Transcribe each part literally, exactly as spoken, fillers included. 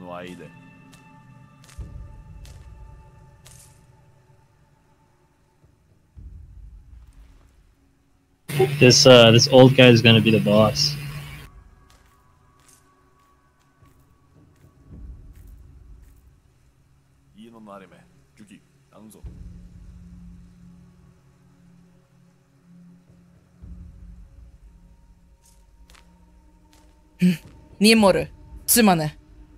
This uh, this old guy is gonna be the boss. Nije more. Cymane.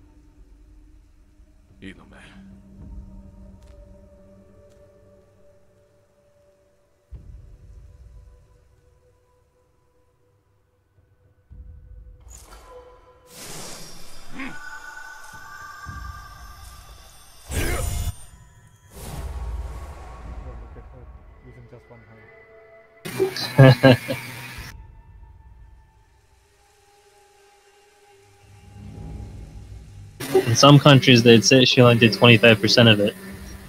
In some countries, they'd say she only did twenty-five percent of it.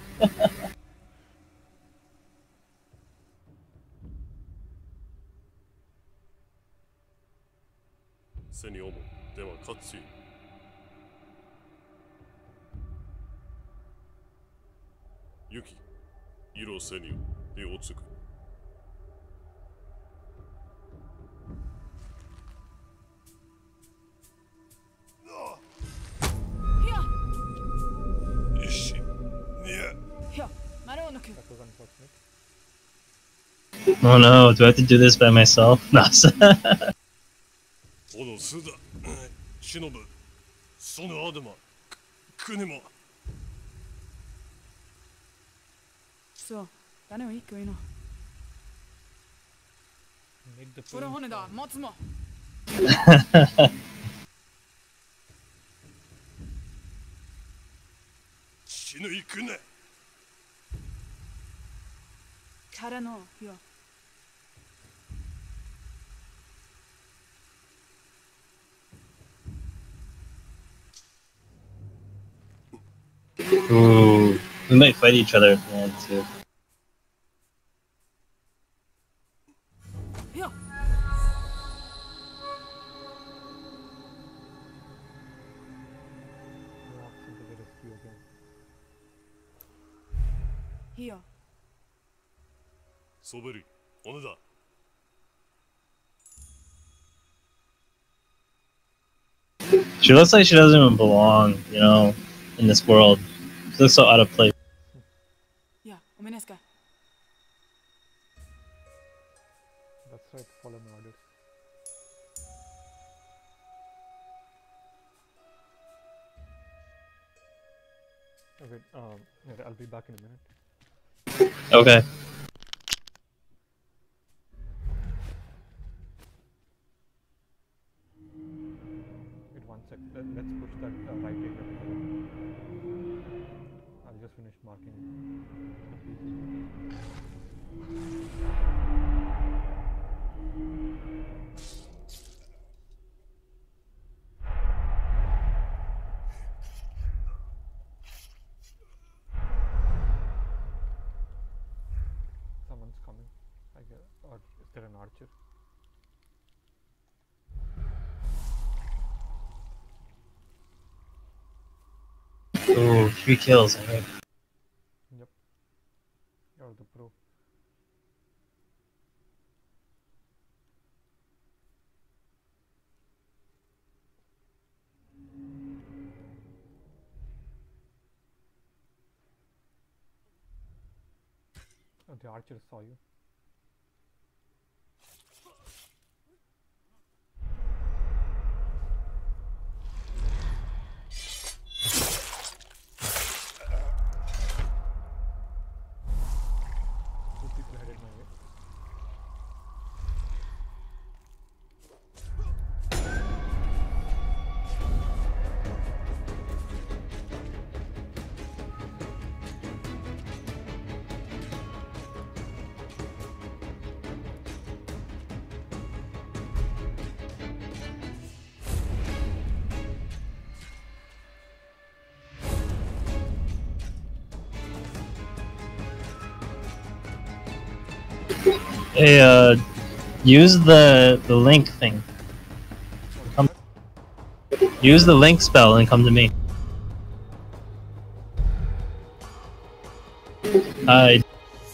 Yuki, Iro Senyu, de Otsuku. Oh no, do I have to do this by myself? No. Odo Suda, Shinobu, Sono Adama, Kunimo. So, 誰も一個いいの。これ骨だ、持つも。 死ぬ行くね。 からのよ。 Ooh, we might fight each other at the end too. Here. Soberi, Oneda. She looks like she doesn't even belong, you know, in this world. She looks so out of place. Yeah, omeneska. That's right, follow my orders. Okay, um, okay, I'll be back in a minute. Okay. Wait one sec. Let, let's push that uh, right area. I'll just finish marking. Someone's coming. I guess. Or is there an archer? Ooh, three kills, I think. Yep. You're the pro. Oh, the archer saw you. Two people headed my way. Hey, uh, use the the link thing. Come, use the link spell and come to me. Hi.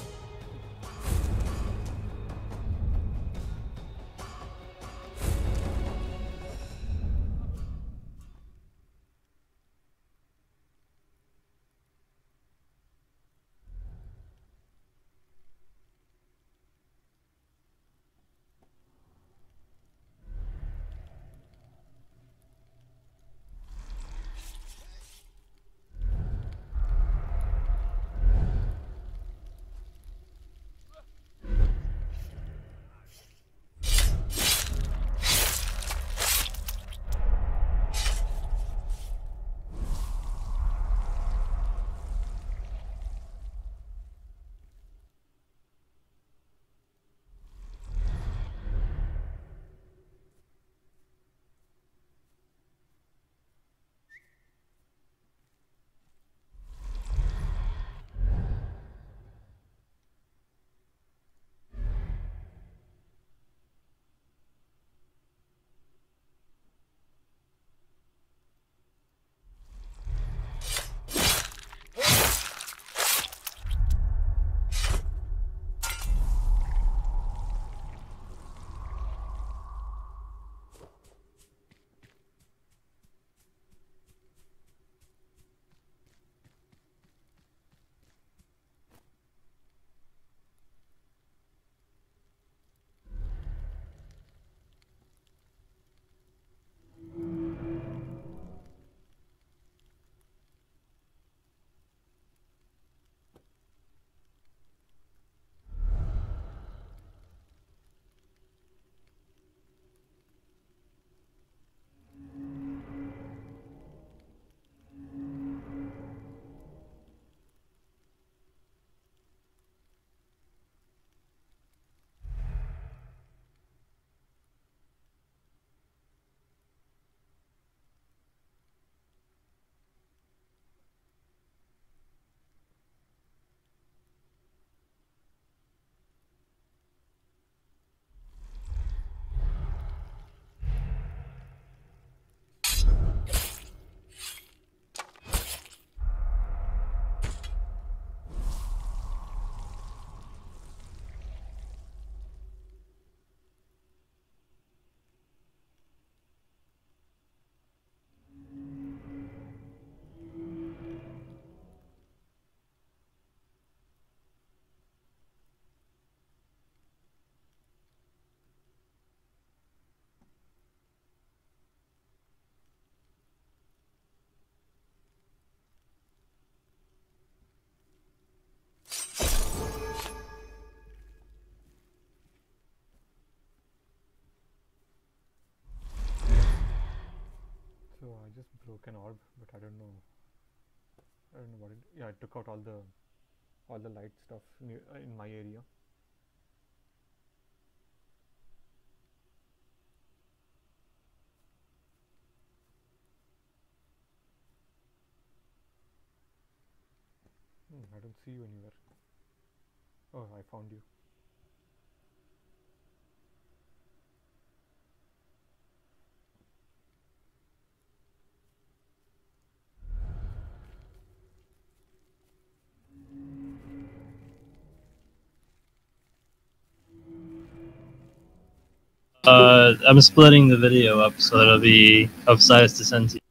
So I just broke an orb, but I don't know. I don't know what it. Yeah, I took out all the all the light stuff near, uh, in my area. Hmm, I don't see you anywhere. Oh, I found you. Uh, I'm splitting the video up so it'll be of size to send to you.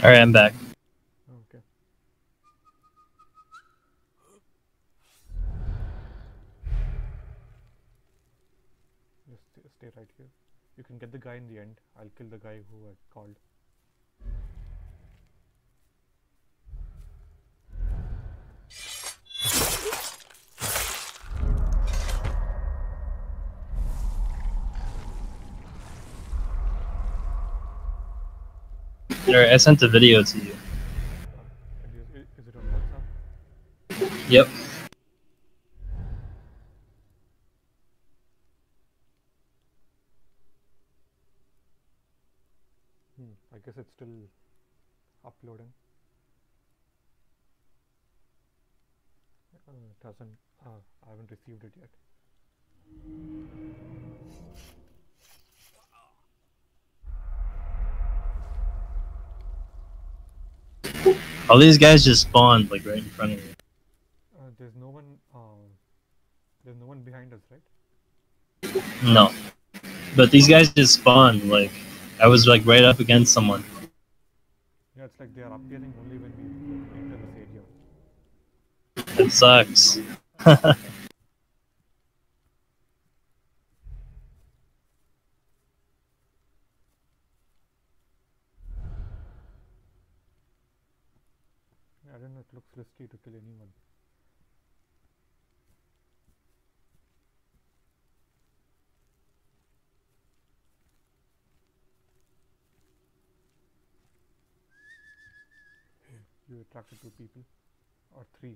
Alright, I'm back. Okay. Just stay, stay right here. You can get the guy in the end. I'll kill the guy who had called. Alright, I sent the video to you. Uh, and is, is it on WhatsApp? Yep. Hmm. I guess it's still uploading. Uh, it hasn't. Uh, I haven't received it yet. All these guys just spawned like right in front of me. Uh, there's no one. Uh, there's no one behind us, right? No. But these guys just spawned, like, I was like right up against someone. Yeah, it's like they are appearing only when we enter this area. It sucks. I don't know, it looks risky to kill anyone. You attracted two people or three.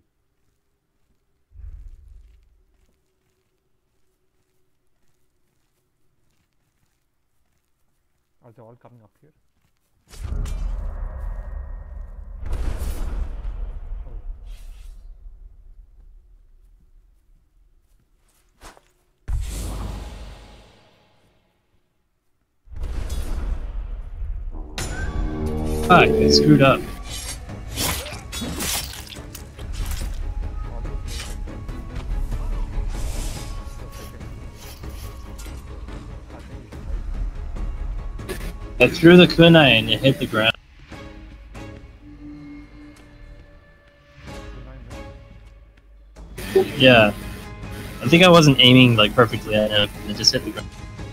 Are they all coming up here? Oh. Fuck, I screwed up. I threw the kunai and it hit the ground. Yeah. I think I wasn't aiming like perfectly at him. It just hit the ground.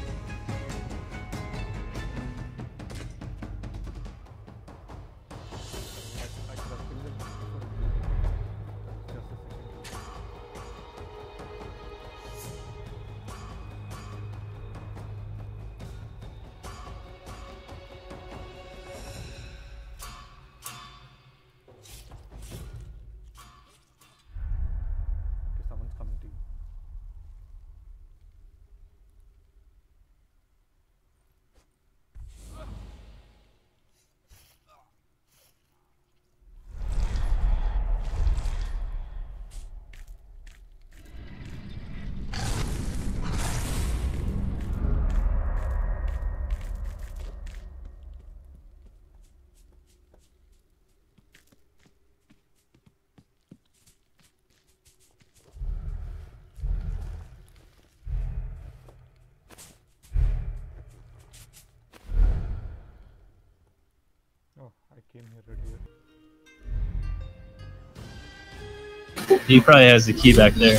Okay, someone's coming to you. Oh, I came here earlier. He probably has the key back there.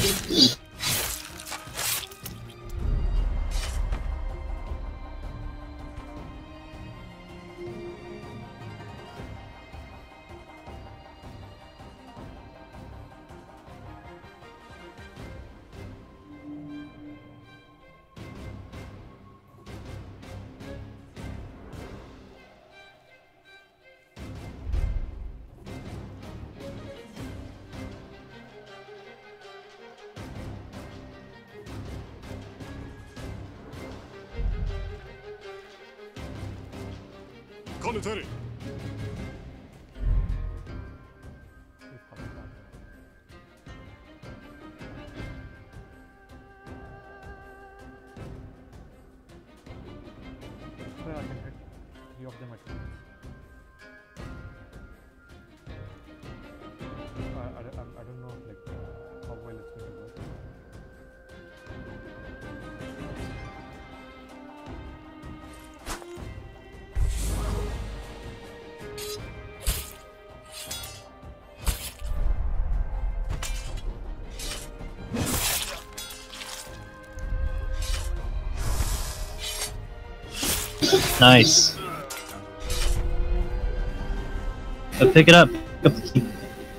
Conetary! He's coming back. Well, I can hit three of them at once. I, I, I, I don't know like uh, how well it's going to work. Nice. But pick it up. Pick up the key.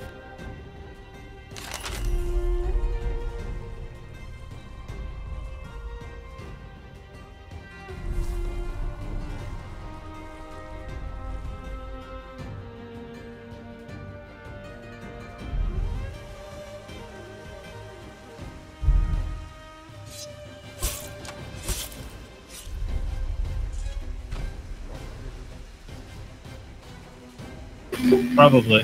Probably.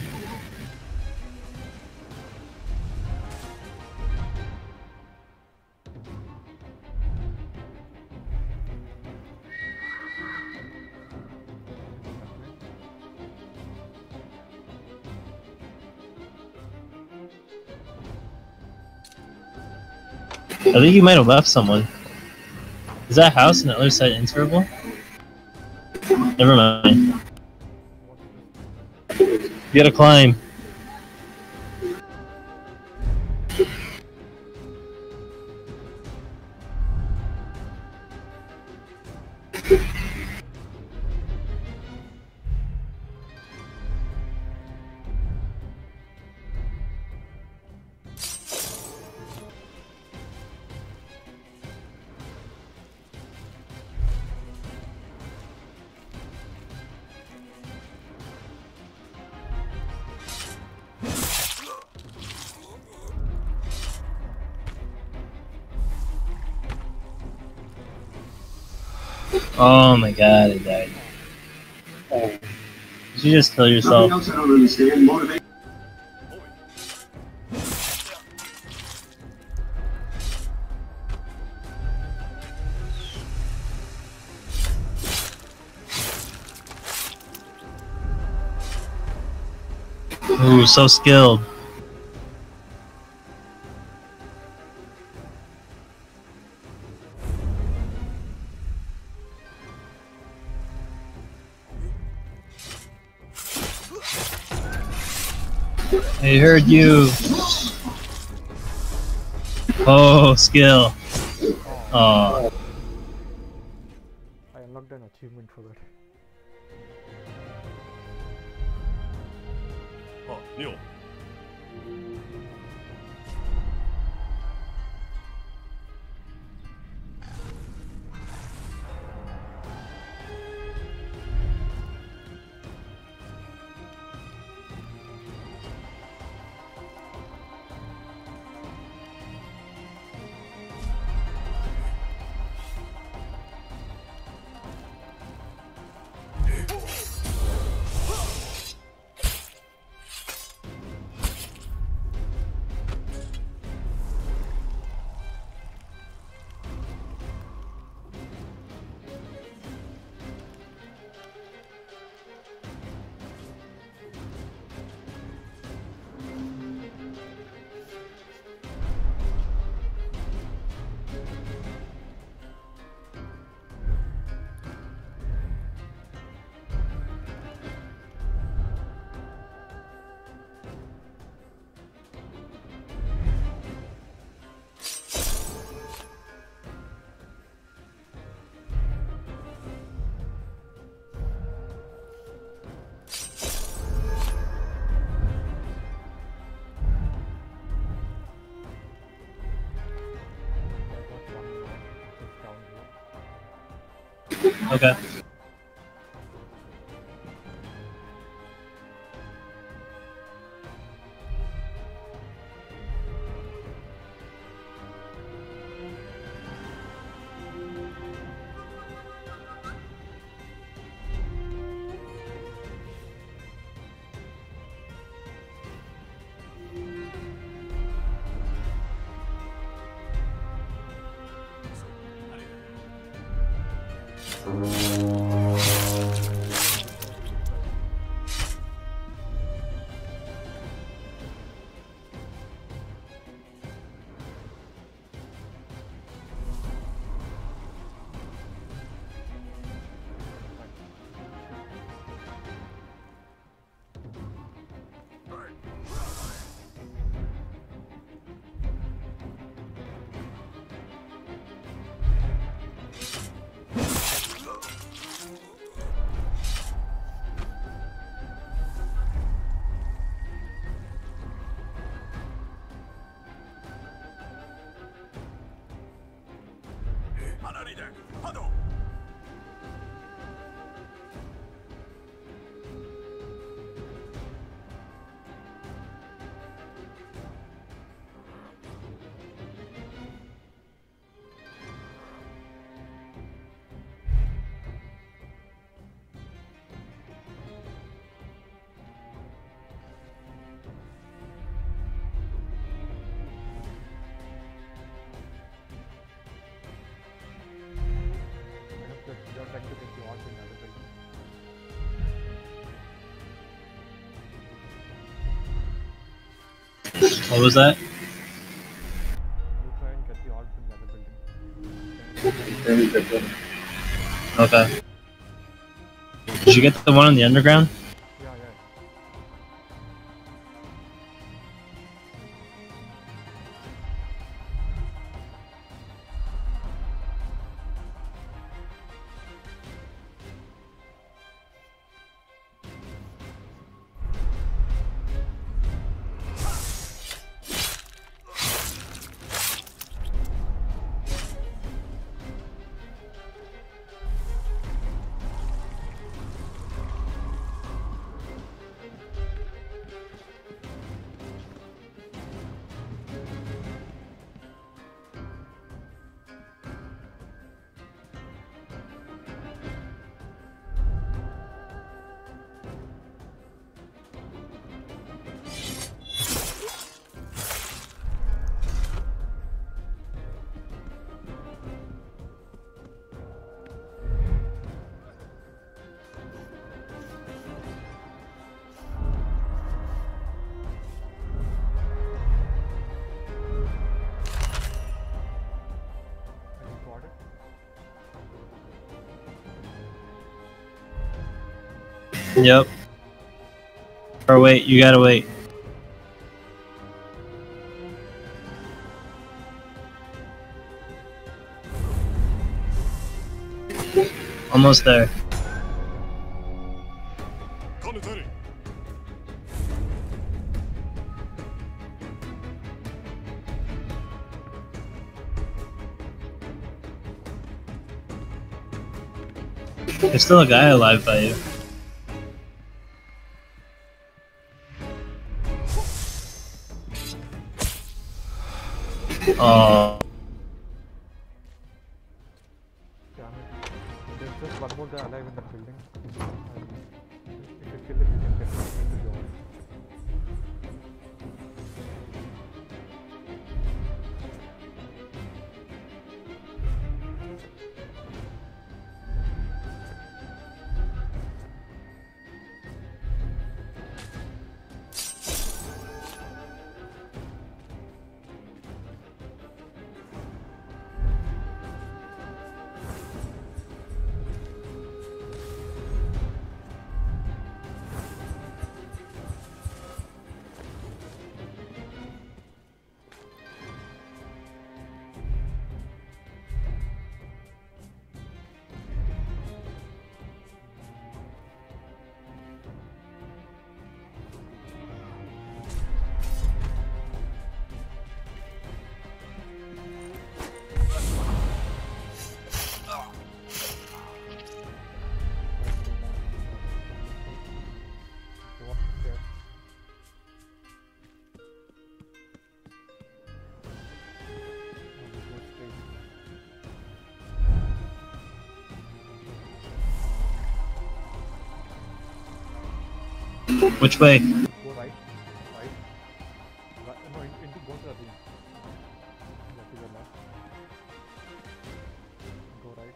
I think you might have left someone. Is that house on the other side interval? Never mind. You gotta climb. Oh my god, I died. Did you just kill yourself? Nothing else I don't understand. Motivate. Ooh, so skilled. I heard you. Oh, skill. Oh. I unlocked an achievement for that. あ、ニオ。 Okay. You're trying to get the orb in other building. What was that? You try and get the orb in the other building. Okay. Did you get the one on the underground? Yeah, yeah. Yep. Or wait, you gotta wait. Almost there. There's still a guy alive by you. Oh. Damn it. There's just one more guy alive in that building. And if you kill him, you can get into the orb. Which way? Go right, right, right no, in, into, go to the room. Go to the left. Go right.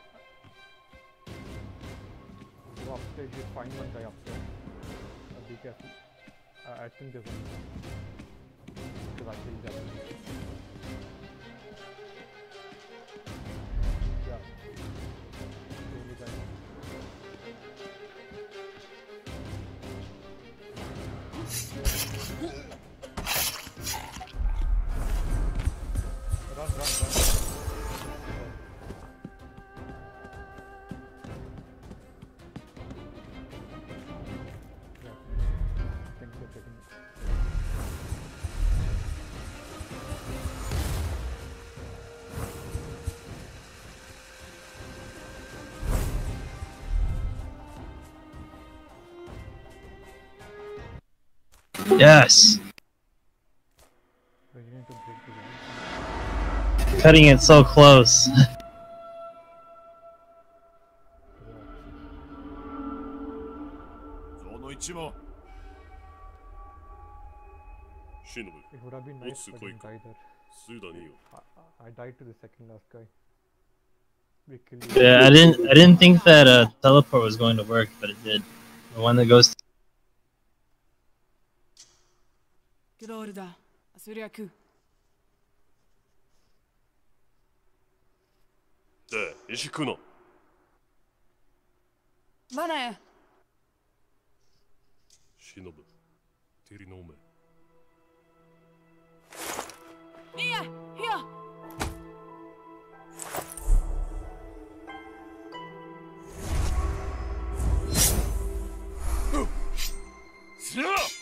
Go upstairs, you find one guy upstairs. Uh, be careful. Uh, I think there's one. Because I killed that one. Yeah. The only guy. Run, run, run. Yeah. I think they're taking it. Yes! So you need to break the wall. Cutting it so close. It would have been nice if I didn't die there. 数だねよ。 I, I died to the second last guy. We killed you. Yeah, I didn't I didn't think that uh, teleport was going to work, but it did. The one that goes to グロールだ。そりゃく。 で、石食うの。 マナや。 忍ぶ。テリのおめ。 いや、いや。 すら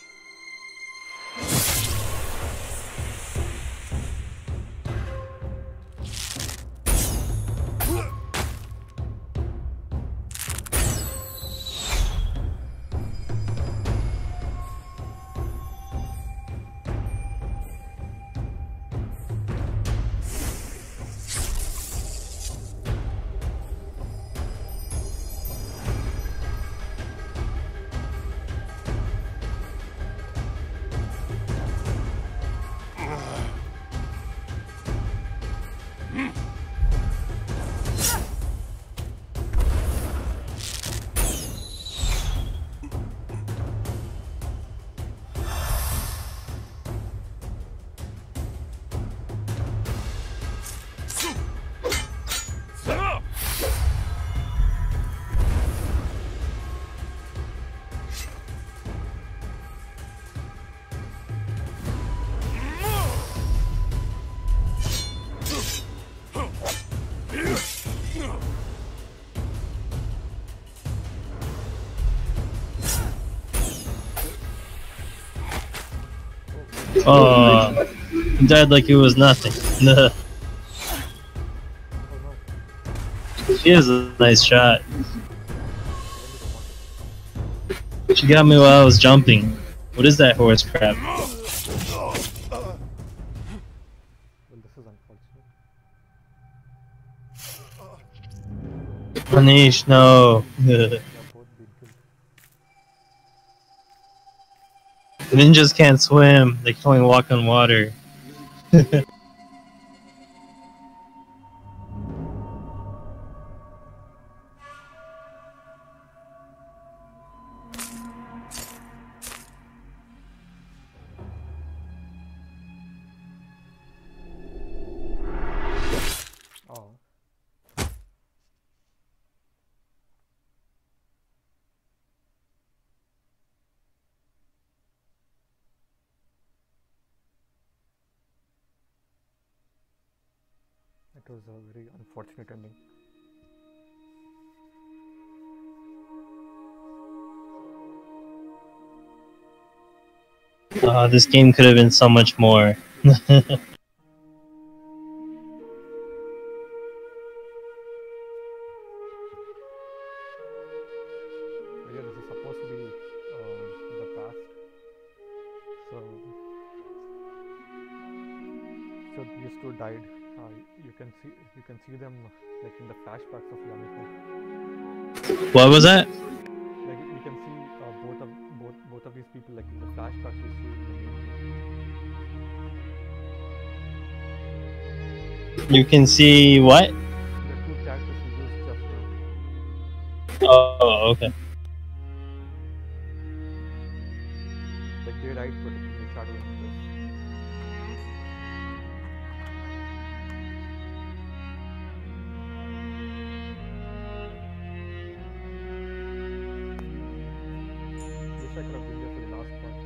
Oh, he died like it was nothing. She is a nice shot. She got me while I was jumping. What is that horse crap? Well, this is unfortunate. Manish, no. They are both being killed. Ninjas can't swim. They can only walk on water. Oh. It was a very unfortunate ending. Uh, this game could have been so much more. Oh, yeah, this is supposed to be uh, the past. So, so these two died. Uh, you can see, you can see them like in the flashbacks of Yamiko. What was that? Like you can see uh, both of both both of these people like in the flashbacks we see in the main game. You can see what? The two characters we used just now. Oh, okay. Like they died, but in the shadow of this. Wish I could have been there for the last part.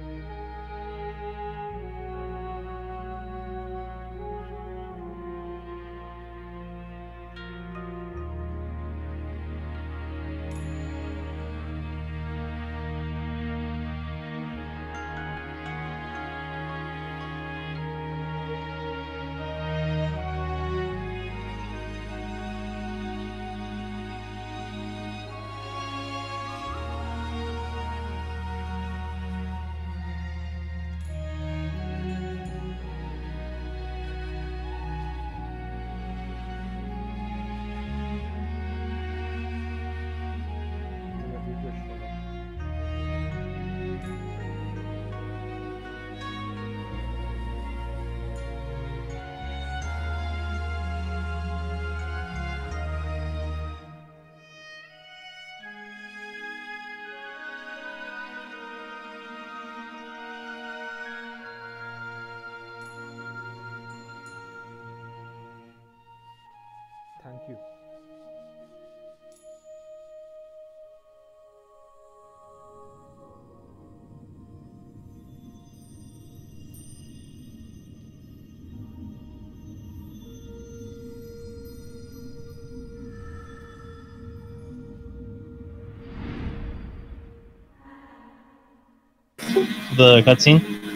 The cutscene?